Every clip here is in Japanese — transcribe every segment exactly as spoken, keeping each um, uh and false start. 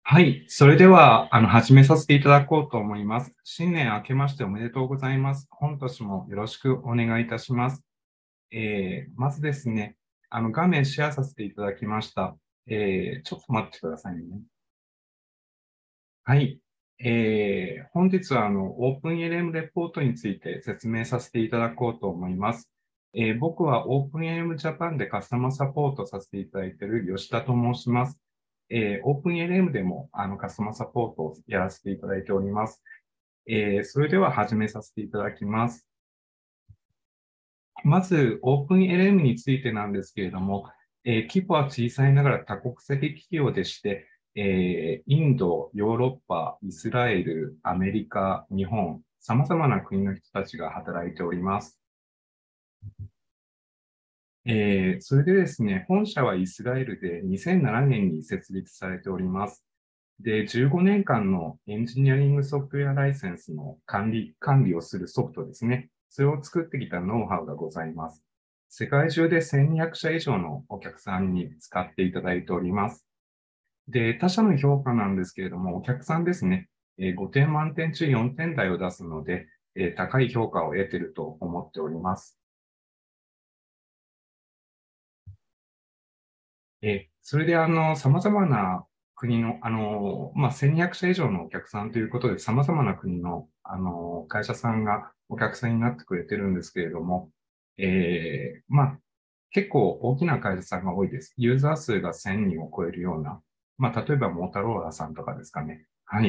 はい。それでは、あの、始めさせていただこうと思います。新年明けましておめでとうございます。本年もよろしくお願いいたします。えー、まずですね、あの、画面シェアさせていただきました。えー、ちょっと待ってくださいね。はい。えー、本日は、あの、オープンエルエム レポートについて説明させていただこうと思います。えー、僕は オープンエルエム Japan でカスタマーサポートさせていただいている吉田と申します。えー、オープンエルエム でもあのカスタマーサポートをやらせていただいております。えー、それでは始めさせていただきます。まず、オープンエルエム についてなんですけれども、えー、規模は小さいながら多国籍企業でして、えー、インド、ヨーロッパ、イスラエル、アメリカ、日本、様々な国の人たちが働いております。えー、それでですね、本社はイスラエルでにせんななねんに設立されております。で、じゅうごねんかんのエンジニアリングソフトウェアライセンスの管理、管理をするソフトですね。それを作ってきたノウハウがございます。世界中でせんにひゃくしゃ以上のお客さんに使っていただいております。で、他社の評価なんですけれども、お客さんですね、えーごてん満点中よんてん台を出すので、えー高い評価を得ていると思っております。え、それであの、様々な国の、あの、まあ、せんにひゃくしゃ以上のお客さんということで、様々な国の、あの、会社さんがお客さんになってくれてるんですけれども、えー、まあ、結構大きな会社さんが多いです。ユーザー数がせんにんを超えるような、まあ、例えばモータローラさんとかですかね。はい。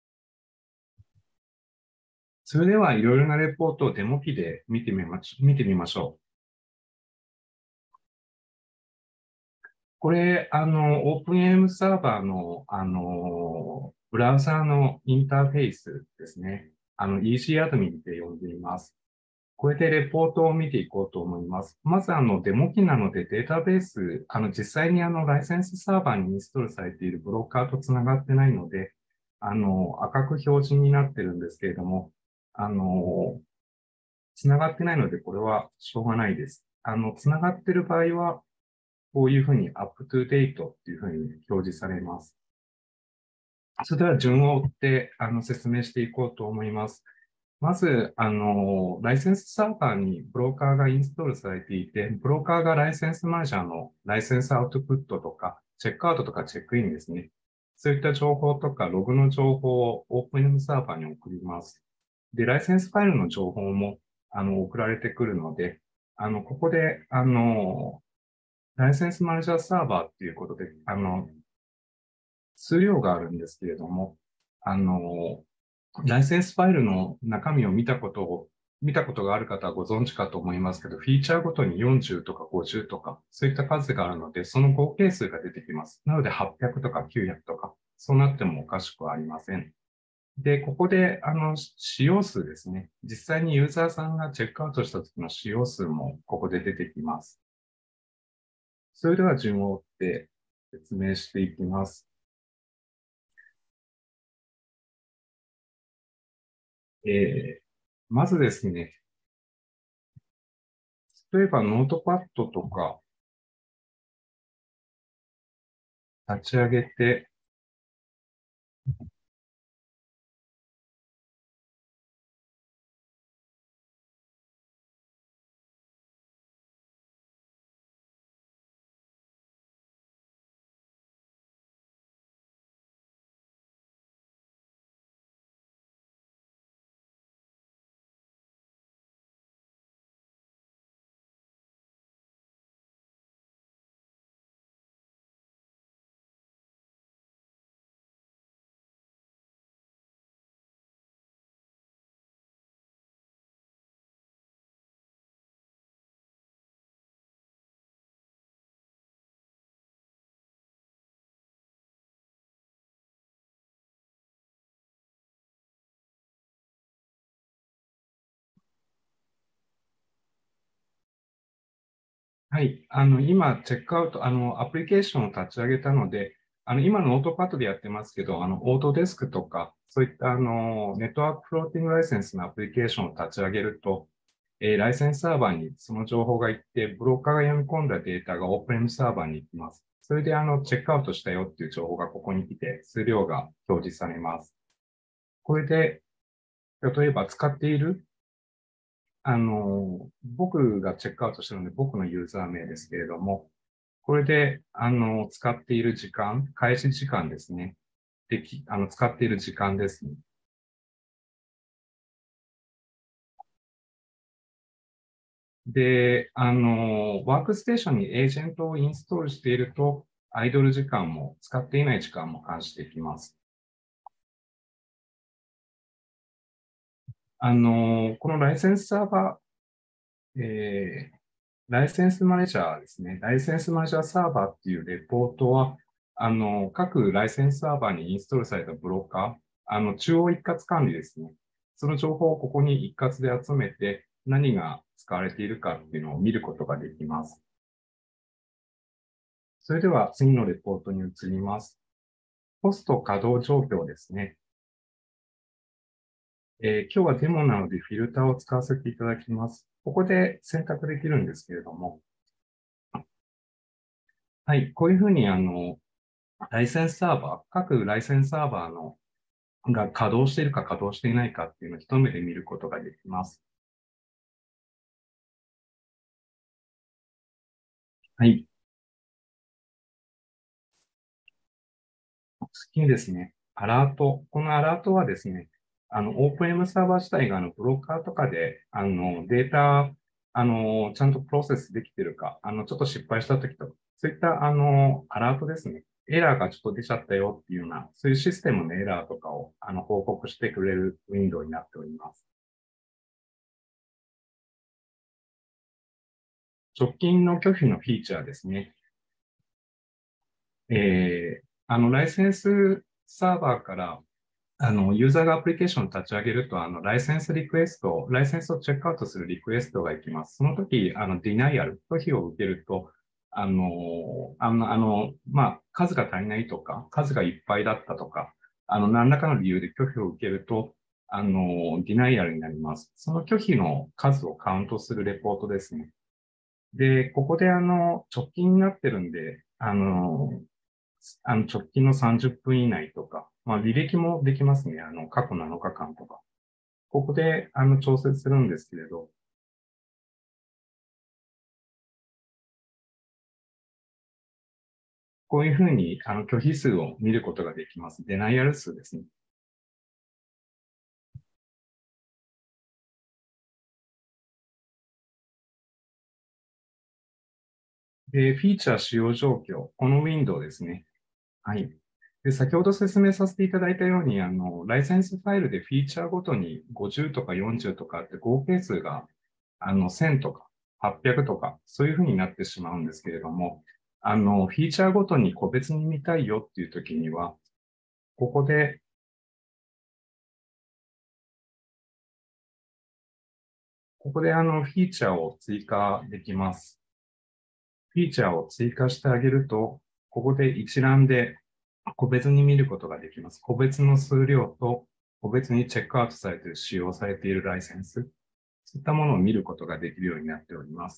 それではいろいろなレポートをデモ機で見てみまし見てみましょう。これ、あの、OpenAM サーバーの、あの、ブラウザーのインターフェースですね。あの、イージー アドミンって呼んでいます。これでレポートを見ていこうと思います。まず、あの、デモ機なのでデータベース、あの、実際にあの、ライセンスサーバーにインストールされているブローカーとつながってないので、あの、赤く表示になってるんですけれども、あの、つながってないので、これはしょうがないです。あの、つながってる場合は、こういうふうに up to date っていうふうに表示されます。それでは順を追ってあの説明していこうと思います。まず、あの、ライセンスサーバーにブローカーがインストールされていて、ブローカーがライセンスマネージャーのライセンスアウトプットとか、チェックアウトとかチェックインですね。そういった情報とか、ログの情報を OpenM サーバーに送ります。で、ライセンスファイルの情報も、あの、送られてくるので、あの、ここで、あの、ライセンスマネージャーサーバーっていうことで、あの、数量があるんですけれども、あの、ライセンスファイルの中身を見たことを、見たことがある方はご存知かと思いますけど、フィーチャーごとによんじゅうとかごじゅうとか、そういった数があるので、その合計数が出てきます。なのではっぴゃくとかきゅうひゃくとか、そうなってもおかしくはありません。で、ここで、あの、使用数ですね。実際にユーザーさんがチェックアウトした時の使用数もここで出てきます。それでは順を追って説明していきます。えー、まずですね、例えばノートパッドとか立ち上げて、はい、あの、今、チェックアウト、あの、アプリケーションを立ち上げたので、あの、今ノートパッドでやってますけど、あの、オートデスクとか、そういった、あの、ネットワークフローティングライセンスのアプリケーションを立ち上げると、 えーライセンスサーバーにその情報が行って、ブローカーが読み込んだデータがオープンエムサーバーに行きます。それで、あの、チェックアウトしたよっていう情報がここに来て、数量が表示されます。これで、例えば使っている、あの、僕がチェックアウトしたので、僕のユーザー名ですけれども、これで、あの、使っている時間、開始時間ですね。でき、あの、使っている時間ですね。で、あの、ワークステーションにエージェントをインストールしていると、アイドル時間も使っていない時間も監視できます。あの、このライセンスサーバー、えーライセンスマネージャーですね。ライセンスマネージャーサーバーっていうレポートは、あの、各ライセンスサーバーにインストールされたブローカー、あの、中央一括管理ですね。その情報をここに一括で集めて、何が使われているかっていうのを見ることができます。それでは次のレポートに移ります。ポスト稼働状況ですね。えー今日はデモなのでフィルターを使わせていただきます。ここで選択できるんですけれども、はい、こういうふうにあの、ライセンスサーバー、各ライセンスサーバーのが稼働しているか稼働していないかっていうのを一目で見ることができます。はい。次にですね、アラート。このアラートはですね、あの、オープンエムサーバー自体があの、ブローカーとかで、あの、データ、あの、ちゃんとプロセスできてるか、あの、ちょっと失敗したときとか、そういった、あの、アラートですね。エラーがちょっと出ちゃったよっていうような、そういうシステムのエラーとかを、あの、報告してくれるウィンドウになっております。直近の拒否のフィーチャーですね。えー、あの、ライセンスサーバーから、あの、ユーザーがアプリケーションを立ち上げると、あの、ライセンスリクエスト、ライセンスをチェックアウトするリクエストが行きます。その時、あの、ディナイアル、拒否を受けると、あの、あの、あの、まあ、数が足りないとか、数がいっぱいだったとか、あの、何らかの理由で拒否を受けると、あの、ディナイアルになります。その拒否の数をカウントするレポートですね。で、ここであの、直近になってるんで、あの、あの直近のさんじゅっぷん以内とか、まあ、履歴もできますね。あの、過去なのかかんとか。ここで、あの、調節するんですけれど、こういうふうに、あの、拒否数を見ることができます。デナイアル数ですね。で、フィーチャー使用状況。このウィンドウですね。はい。で、先ほど説明させていただいたように、あの、ライセンスファイルでフィーチャーごとにごじゅうとかよんじゅうとかって合計数が、あの、せんとかはっぴゃくとか、そういうふうになってしまうんですけれども、あの、フィーチャーごとに個別に見たいよっていう時には、ここで、ここであの、フィーチャーを追加できます。フィーチャーを追加してあげると、ここで一覧で個別に見ることができます。個別の数量と個別にチェックアウトされている、使用されているライセンス、そういったものを見ることができるようになっております。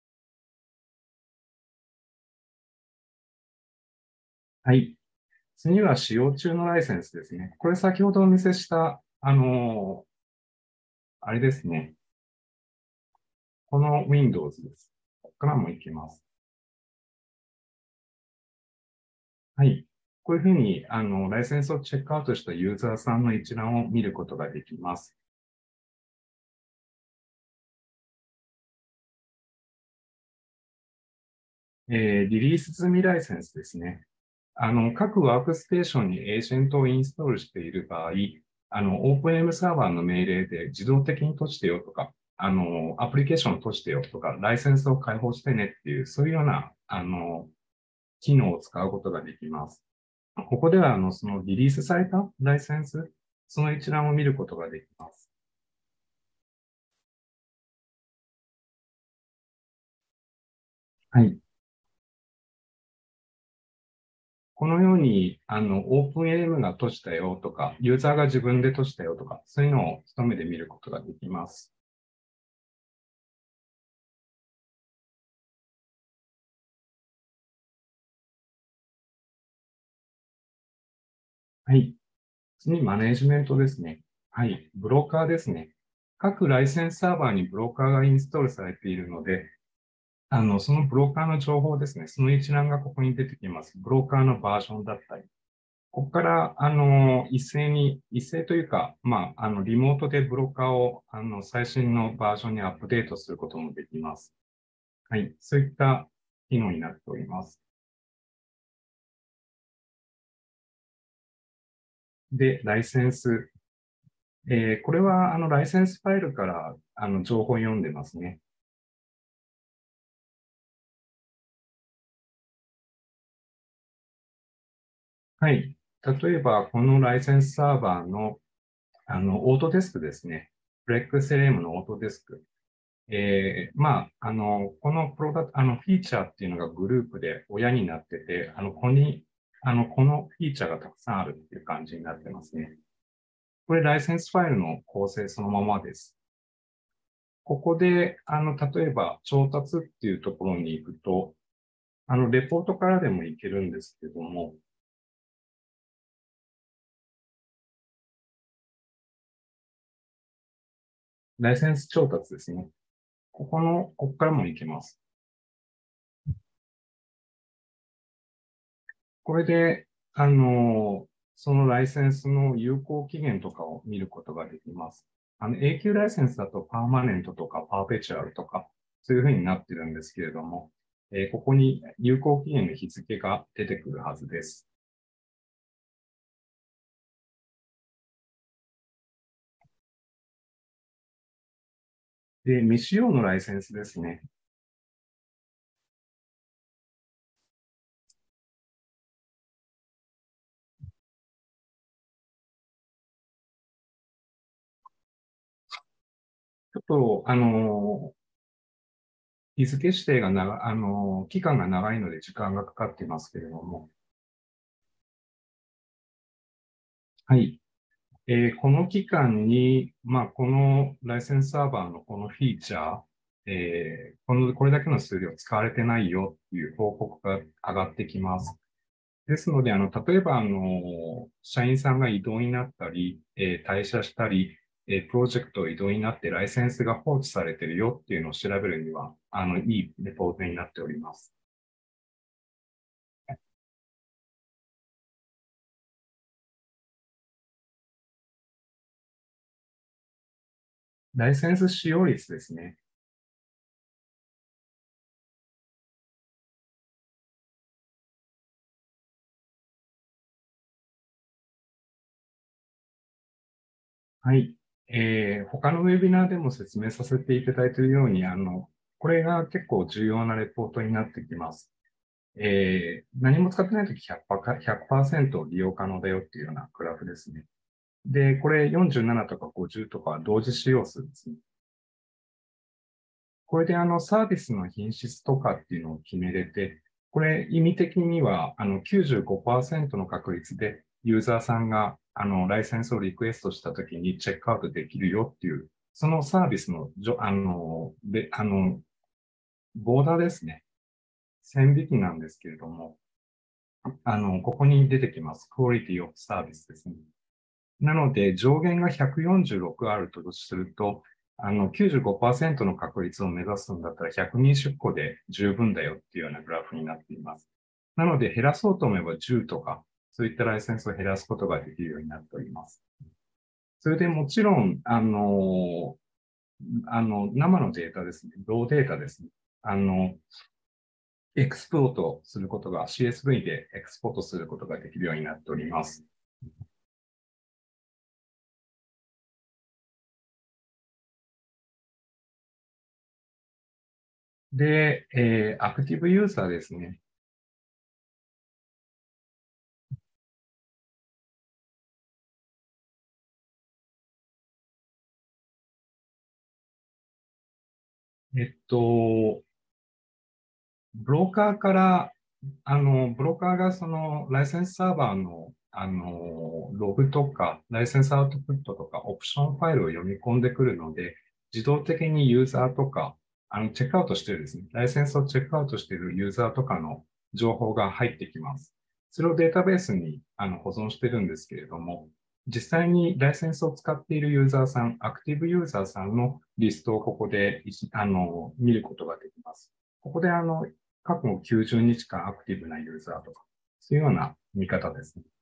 はい。次は使用中のライセンスですね。これ先ほどお見せした、あのーあれですね。この Windows です。ここからもいけます。はい。こういうふうに、あの、ライセンスをチェックアウトしたユーザーさんの一覧を見ることができます。えーリリース済みライセンスですね。あの、各ワークステーションにエージェントをインストールしている場合、あの、オープンエムサーバーの命令で自動的に閉じてよとか、あの、アプリケーションを閉じてよとか、ライセンスを開放してねっていう、そういうような、あの、機能を使うことができます。ここでは、あの、そのリリースされたライセンス、その一覧を見ることができます。はい。このように、あの、オープンエルエムが閉じたよとか、ユーザーが自分で閉じたよとか、そういうのを一目で見ることができます。 はい。次にマネジメントですね。はい。ブローカーですね。各ライセンスサーバーにブローカーがインストールされているので、あの、そのブローカーの情報ですね。その一覧がここに出てきます。ブローカーのバージョンだったり。ここから、あの、一斉に、一斉というか、まあ、あの、リモートでブローカーを、あの、最新のバージョンにアップデートすることもできます。はい。そういった機能になっております。で、ライセンス。えーこれは、あの、ライセンスファイルから、あの、情報を読んでますね。はい。例えば、このライセンスサーバーの、あの、オートデスクですね。フレックスエルエムのオートデスク。えーまあ、あの、このプロダクト、あの、フィーチャーっていうのがグループで親になってて、あの、ここに、あの、このフィーチャーがたくさんあるっていう感じになってますね。これ、ライセンスファイルの構成そのままです。ここで、あの、例えば、調達っていうところに行くと、あの、レポートからでもいけるんですけども、ライセンス調達ですね。ここの、ここからもいけます。これで、あの、そのライセンスの有効期限とかを見ることができます。あの、永久ライセンスだとパーマネントとかパーペチュアルとか、そういうふうになってるんですけれども、えーここに有効期限の日付が出てくるはずです。で、未使用のライセンスですね。ちょっと、あの、日付指定が長、あの、期間が長いので時間がかかっていますけれども、はい。えーこの期間に、まあ、このライセンスサーバーのこのフィーチャー、えーこの、これだけの数量使われてないよっていう報告が上がってきます。ですので、あの、例えば、あの、社員さんが異動になったり、えー退社したり、えープロジェクト異動になってライセンスが放置されているよっていうのを調べるには、あの、いいレポートになっております。ライセンス使用率ですね。はい。えー他のウェビナーでも説明させていただいているように、あの、これが結構重要なレポートになってきます。えー何も使ってないときひゃくパーセント利用可能だよっていうようなグラフですね。で、これよんじゅうななとかごじゅうとか同時使用数ですね。これであのサービスの品質とかっていうのを決めれて、これ意味的にはあのきゅうじゅうごパーセントの確率でユーザーさんがあのライセンスをリクエストしたときにチェックアウトできるよっていう、そのサービスのじょ、あの、で、あの、ボーダーですね。線引きなんですけれども、あの、ここに出てきます。クオリティオブサービスですね。なので、上限がひゃくよんじゅうろくあるとすると、あの、きゅうじゅうごパーセントの確率を目指すんだったらひゃくにじゅっこで十分だよっていうようなグラフになっています。なので、減らそうと思えばじゅうとか、そういったライセンスを減らすことができるようになっております。それでもちろん、あの、あの、生のデータですね。ローデータですね。あの、エクスポートすることが、シーエスブイ でエクスポートすることができるようになっております。で、えーアクティブユーザーですね。えっと、ブローカーから、あの、ブローカーがそのライセンスサーバーの、あの、ログとか、ライセンスアウトプットとか、オプションファイルを読み込んでくるので、自動的にユーザーとか、あの、チェックアウトしてるですね、ライセンスをチェックアウトしているユーザーとかの情報が入ってきます。 それをデータベースにあの保存してるんですけれども、実際にライセンスを使っているユーザーさん、アクティブユーザーさんのリストをここであの見ることができます。ここであの過去きゅうじゅうにちかんアクティブなユーザーとか、そういうような見方ですね。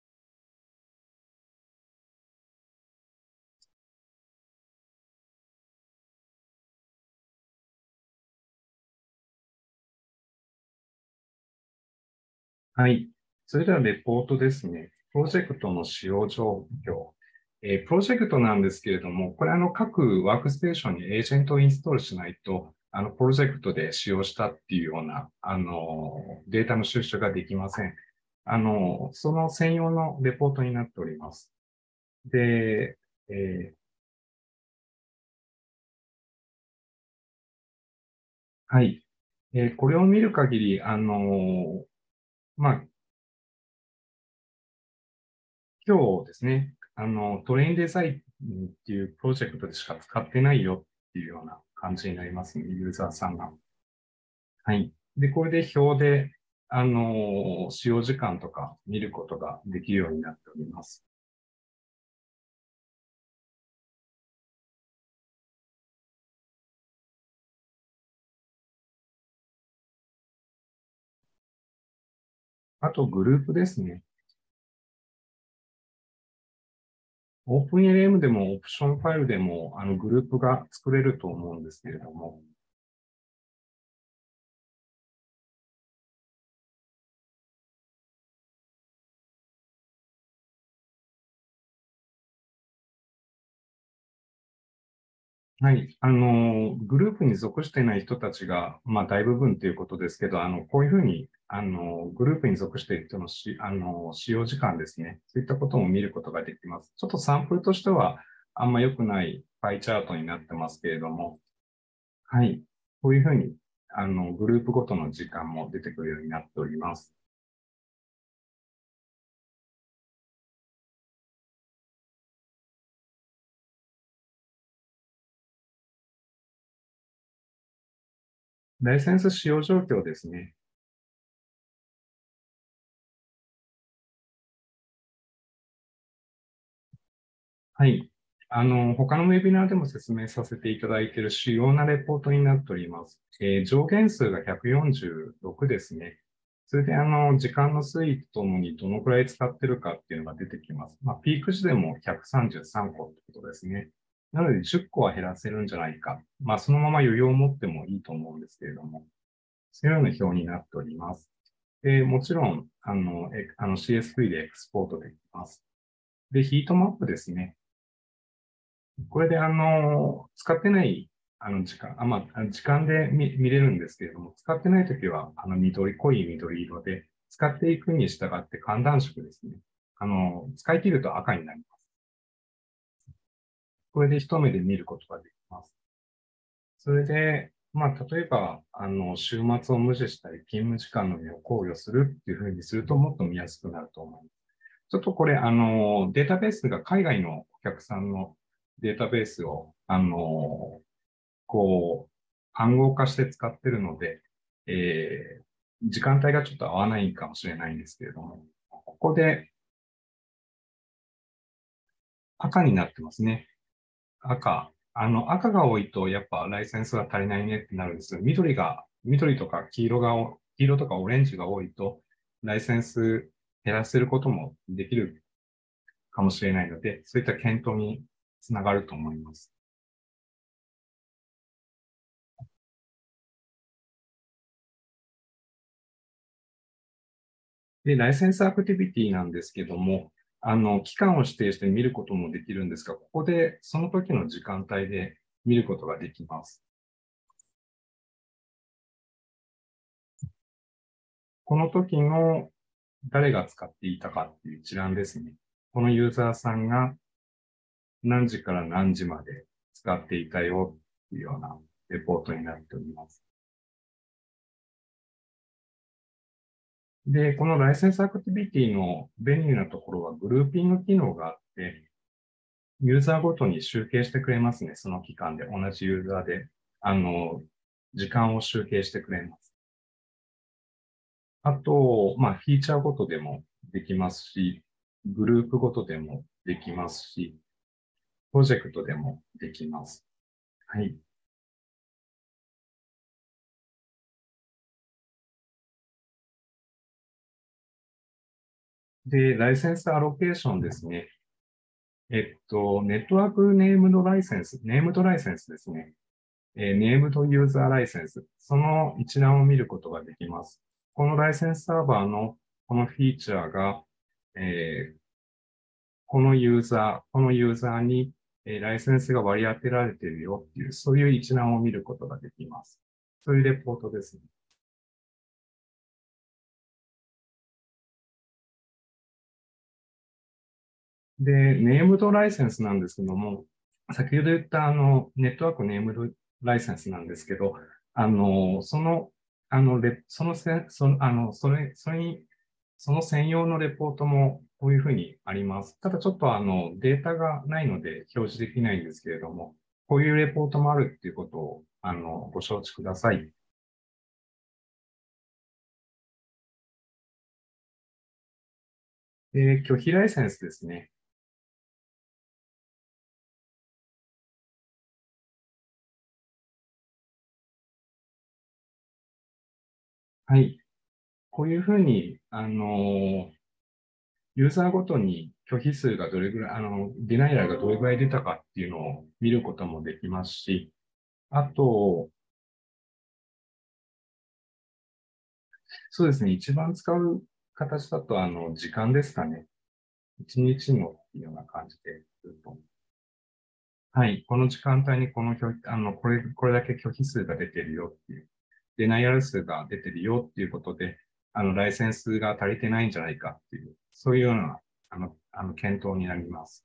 はい。それではレポートですね。プロジェクトの使用状況。えープロジェクトなんですけれども、これあの各ワークステーションにエージェントをインストールしないと、あのプロジェクトで使用したっていうようなあのデータの収集ができません。あの、その専用のレポートになっております。で、えーはい。えーこれを見る限り、あの、まあ、今日ですね、あの、トレインデザインっていうプロジェクトでしか使ってないよっていうような感じになりますね、ユーザーさんが。はい。で、これで表で、あの、使用時間とか見ることができるようになっております。あと、グループですね。OpenLM でもオプションファイルでも、あの、グループが作れると思うんですけれども、はい。あの、グループに属していない人たちが、まあ、大部分ということですけど、あの、こういうふうに、あの、グループに属している人のし、あの、使用時間ですね。そういったことも見ることができます。ちょっとサンプルとしては、あんま良くないパイチャートになってますけれども、はい。こういうふうに、あの、グループごとの時間も出てくるようになっております。ライセンス使用状況ですね。はい。あの、他のウェビナーでも説明させていただいている主要なレポートになっております。えー上限数がひゃくよんじゅうろくですね。それで、あの、時間の推移とともにどのくらい使ってるかっていうのが出てきます。まあ、ピーク時でもひゃくさんじゅうさんこってことですね。なので、じゅっこは減らせるんじゃないか。まあ、そのまま余裕を持ってもいいと思うんですけれども、そういうような表になっております。で、もちろん、あの、えあの シーエスブイ でエクスポートできます。で、ヒートマップですね。これで、あの、使ってない、あの、時間、あ、まあ、時間で見、見れるんですけれども、使ってないときは、あの、緑、濃い緑色で、使っていくに従って寒暖色ですね。あの、使い切ると赤になります。これで一目で見ることができます。それで、まあ、例えば、あの、週末を無視したり、勤務時間の目を考慮するっていうふうにすると、もっと見やすくなると思います。ちょっとこれ、あの、データベースが海外のお客さんのデータベースを、あの、こう、暗号化して使ってるので、えー時間帯がちょっと合わないかもしれないんですけれども、ここで赤になってますね。赤。あの、赤が多いと、やっぱライセンスが足りないねってなるんですよ。緑が、緑とか黄色が、黄色とかオレンジが多いと、ライセンス減らせることもできるかもしれないので、そういった検討につながると思います。で、ライセンスアクティビティなんですけども、あの、期間を指定して見ることもできるんですが、ここでその時の時間帯で見ることができます。この時の誰が使っていたかっていう一覧ですね。このユーザーさんが何時から何時まで使っていたよっていうようなレポートになっております。で、このライセンスアクティビティの便利なところはグルーピング機能があって、ユーザーごとに集計してくれますね。その期間で同じユーザーで、あの、時間を集計してくれます。 あと、まあ、フィーチャーごとでもできますし、グループごとでもできますし、プロジェクトでもできます。はい。で、ライセンスアロケーションですね。えっと、ネットワークネームドライセンス、ネームドライセンスですね。えーネームドユーザーライセンス。その一覧を見ることができます。このライセンスサーバーのこのフィーチャーが、えーこのユーザー、このユーザーに、えーライセンスが割り当てられているよっていう、そういう一覧を見ることができます。そういうレポートですね。で、ネームドライセンスなんですけども、先ほど言ったあの、ネットワークネームドライセンスなんですけど、あの、その、あの、レそのせ、その、あの、それ、それに、その専用のレポートもこういうふうにあります。ただちょっとあの、データがないので表示できないんですけれども、こういうレポートもあるっていうことを、あの、ご承知ください。で、拒否ライセンスですね。はい。こういうふうに、あの、ユーザーごとに拒否数がどれぐらい、あの、ディナイラルがどれぐらい出たかっていうのを見ることもできますし、あと、そうですね、一番使う形だと、あの、時間ですかね。一日のっていうような感じで言うと。はい、この時間帯にこの拒否、あの、これ、これだけ拒否数が出てるよっていう、デナイアル数が出てるよっていうことで、あの、ライセンスが足りてないんじゃないかっていう、そういうような、あの、あの、検討になります。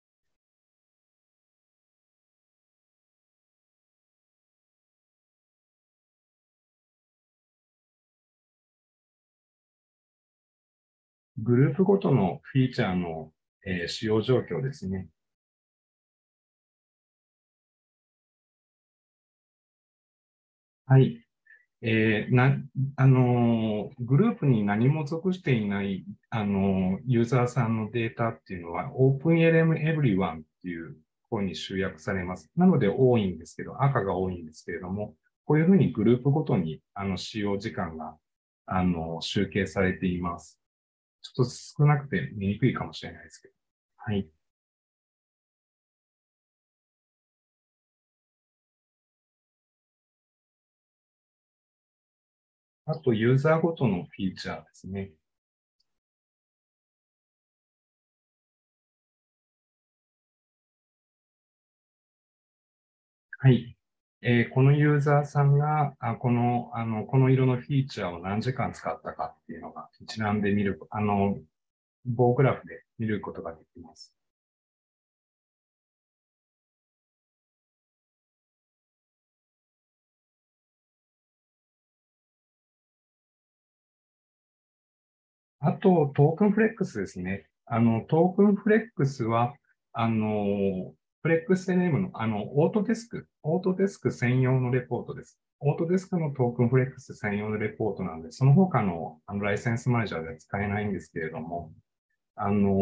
グループごとのフィーチャーの、えー使用状況ですね。はい。えーな、あのー、グループに何も属していない、あのー、ユーザーさんのデータっていうのは OpenLM Everyone っていう方に集約されます。なので多いんですけど、赤が多いんですけれども、こういうふうにグループごとにあの使用時間があの集計されています。ちょっと少なくて見にくいかもしれないですけど。はい。あと、ユーザーごとのフィーチャーですね。はい。えーこのユーザーさんが、あこの、あの、この色のフィーチャーを何時間使ったかっていうのが一覧で見る、あの、棒グラフで見ることができます。あと、トークンフレックスですね。あの、トークンフレックスは、あの、フレックスネームの、あの、オートデスク、オートデスク専用のレポートです。オートデスクのトークンフレックス専用のレポートなんで、その他のあのライセンスマネージャーでは使えないんですけれども、あの、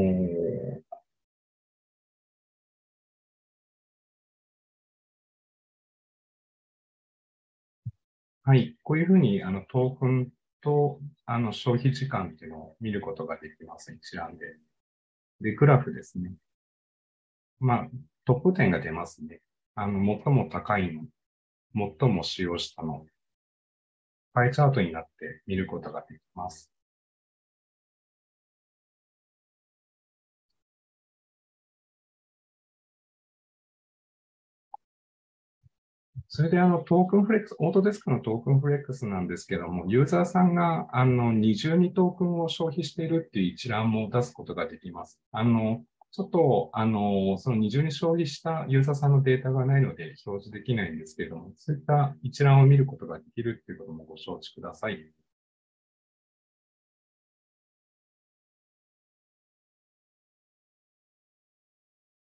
はい。こういうふうに、あの、トークンと、あの、消費時間っていうのを見ることができます。一覧で。で、グラフですね。まあ、トップじゅうが出ますね。あの、最も高いの、最も使用したの、パイチャートになって見ることができます。それで、あの、トークンフレックス、オートデスクのトークンフレックスなんですけども、ユーザーさんが、あの、二重にトークンを消費しているっていう一覧も出すことができます。あの、ちょっと、あの、その二重に消費したユーザーさんのデータがないので表示できないんですけれども、そういった一覧を見ることができるっていうこともご承知ください。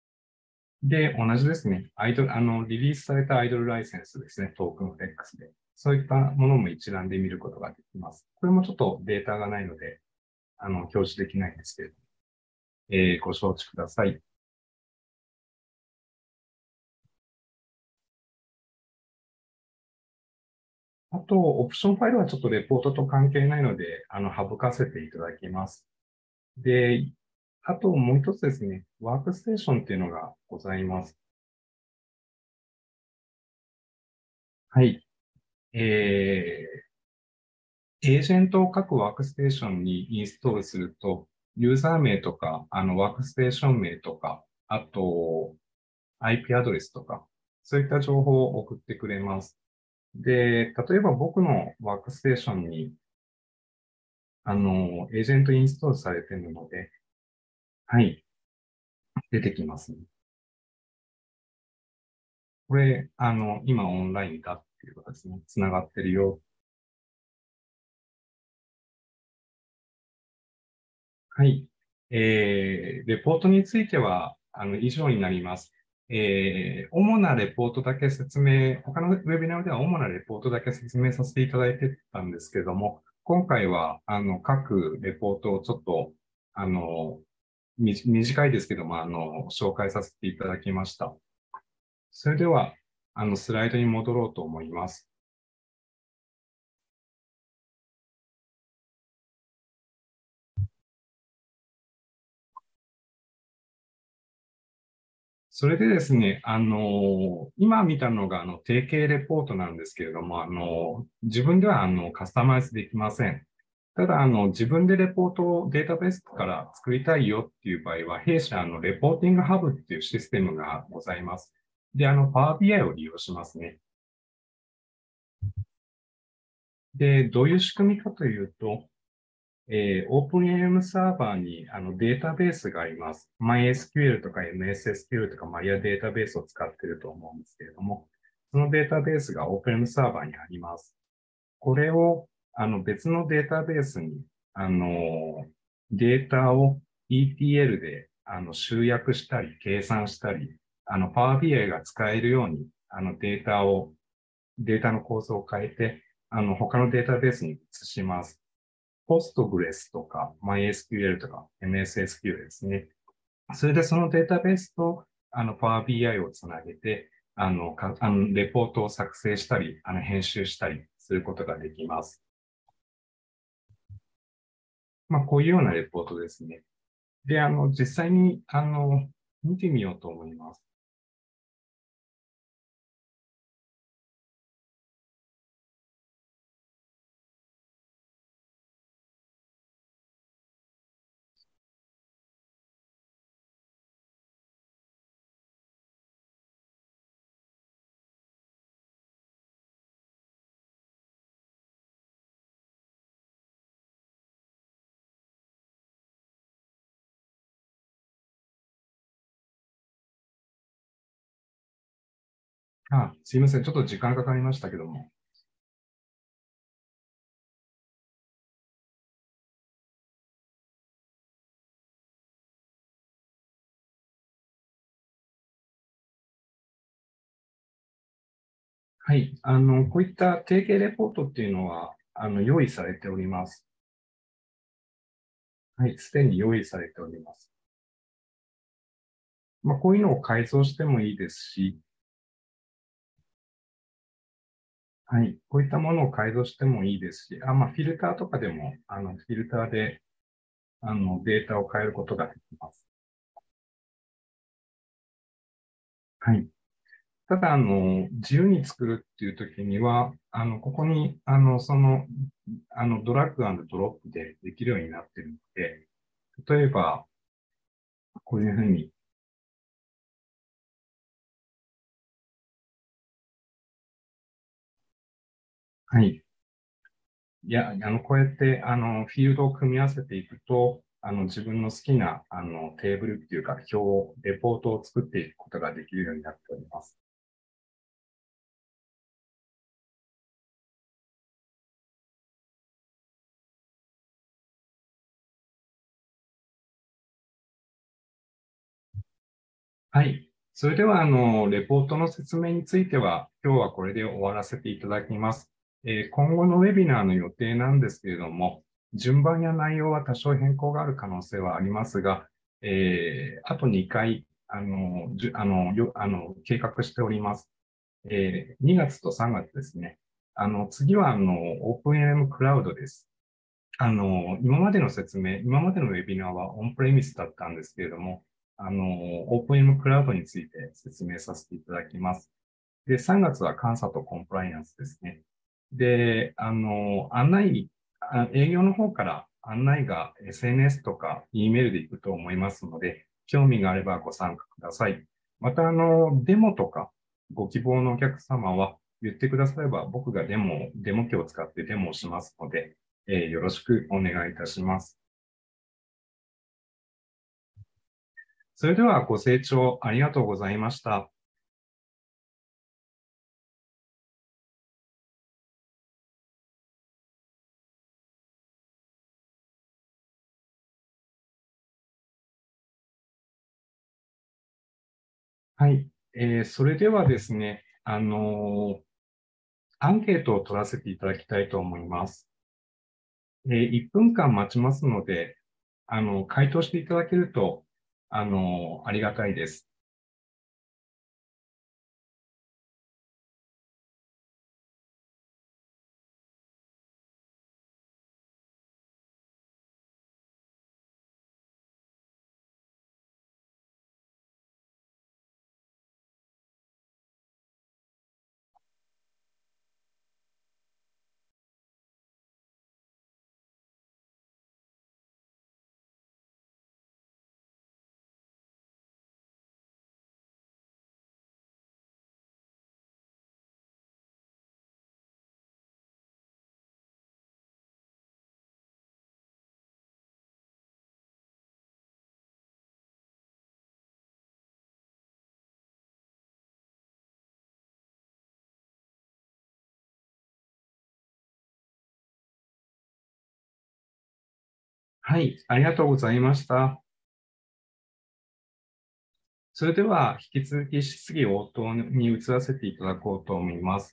で、同じですね。アイドル、あの、リリースされたアイドルライセンスですね。トークンフレックスで。 そういったものも一覧で見ることができます。これもちょっとデータがないので、あの、表示できないんですけれども、えーご承知ください。あと、オプションファイルはちょっとレポートと関係ないので、あの、省かせていただきます。で、あともう一つですね、ワークステーションっていうのがございます。はい。えー、エージェントを各ワークステーションにインストールすると、ユーザー名とか、あの、ワークステーション名とか、あと、アイピー アドレスとか、そういった情報を送ってくれます。で、例えば僕のワークステーションに、あの、エージェントインストールされているので、はい、出てきますね。これ、あの、今オンラインだっていうことですね。つながってるよ。はい。えー、レポートについては、あの、以上になります。えー、主なレポートだけ説明、他のウェビナーでは主なレポートだけ説明させていただいてたんですけれども、今回は、あの、各レポートをちょっと、あの、み短いですけども、あの、紹介させていただきました。それでは、あの、スライドに戻ろうと思います。それでですね、あの、今見たのが、あの、定型レポートなんですけれども、あの、自分では、あの、カスタマイズできません。ただ、あの、自分でレポートをデータベースから作りたいよっていう場合は、弊社、あの、レポーティングハブっていうシステムがございます。で、あの、パワービーアイ を利用しますね。で、どういう仕組みかというと、えー、OpenAM サーバーにあのデータベースがあります。MySQL とか エムエスエスキューエル とか Maya データベースを使っていると思うんですけれども、そのデータベースが OpenAM サーバーにあります。これをあの別のデータベースにあのデータを イーティーエル であの集約したり計算したり、あの Power ビーアイ が使えるようにあのデータを、データの構造を変えて、あの他のデータベースに移します。Postgres とか MySQL とか エムエスエスキューエル ですね。それでそのデータベースとあの Power ビーアイ をつなげて、あの、かあのレポートを作成したり、あの編集したりすることができます。まあ、こういうようなレポートですね。で、あの、実際に、あの、見てみようと思います。あ、すいません。ちょっと時間かかりましたけども。はい。あの、こういった定型レポートっていうのは、あの、用意されております。はい。すでに用意されております。まあ、こういうのを改造してもいいですし、はい。こういったものを改造してもいいですし、あ、まあ、フィルターとかでも、あの、フィルターで、あの、データを変えることができます。はい。ただ、あの、自由に作るっていう時には、あの、ここに、あの、その、あの、ドラッグアンドドロップでできるようになっているので、例えば、こういうふうに、はい。いや、あの、こうやって、あの、フィールドを組み合わせていくと、あの、自分の好きな、あの、テーブルっていうか、表、レポートを作っていくことができるようになっております。はい。それでは、あの、レポートの説明については、今日はこれで終わらせていただきます。 えー今後のウェビナーの予定なんですけれども、順番や内容は多少変更がある可能性はありますが、えーあとにかい、あの、じゅあの、よあの計画しております。えーにがつとさんがつですね。あの、次は、あの、OpenAM クラウドです。あの、今までの説明、今までのウェビナーはオンプレミスだったんですけれども、あの、OpenAM クラウドについて説明させていただきます。で、さんがつは監査とコンプライアンスですね。で、あの、案内、あ営業の方から案内が エスエヌエス とか E メールで行くと思いますので、興味があればご参加ください。また、あの、デモとかご希望のお客様は言ってくだされば、僕がデモ、デモ機を使ってデモをしますので、えーよろしくお願いいたします。それではご清聴ありがとうございました。はい。えーそれではですね、あのーアンケートを取らせていただきたいと思います。えーいっぷんかん待ちますので、あの、回答していただけると、あの、ありがたいです。はい、ありがとうございました。それでは、引き続き質疑応答に移らせていただこうと思います。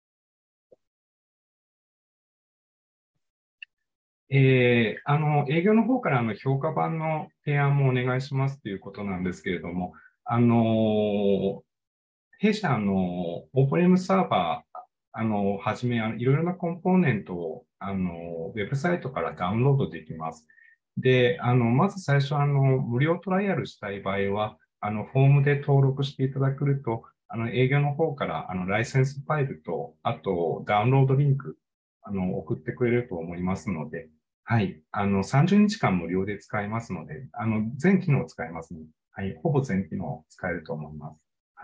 えーあの、営業の方からあの評価版の提案もお願いしますということなんですけれども、あの、弊社、あの、オープンエムサーバー、あの、はじめ、あのいろいろなコンポーネントを、あの、ウェブサイトからダウンロードできます。で、あの、まず最初、あの、無料トライアルしたい場合は、あの、フォームで登録していただけると、あの、営業の方から、あの、ライセンスファイルと、あと、ダウンロードリンク、あの、送ってくれると思いますので、はい。あの、さんじゅうにちかん無料で使えますので、あの、全機能使えますね。はい。ほぼ全機能使えると思います。はい。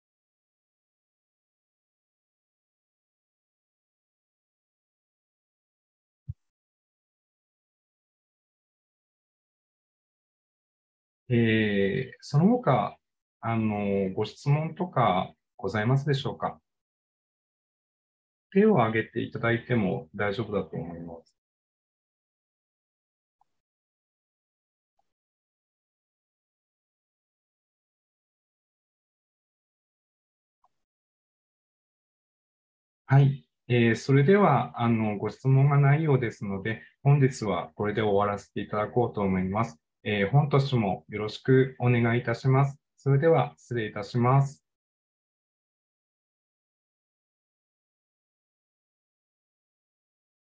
えー、その他、あの、ご質問とかございますでしょうか？手を挙げていただいても大丈夫だと思います。はい。えー、それでは、あの、ご質問がないようですので、本日はこれで終わらせていただこうと思います。えー、本年もよろしくお願いいたします。それでは、失礼いたします。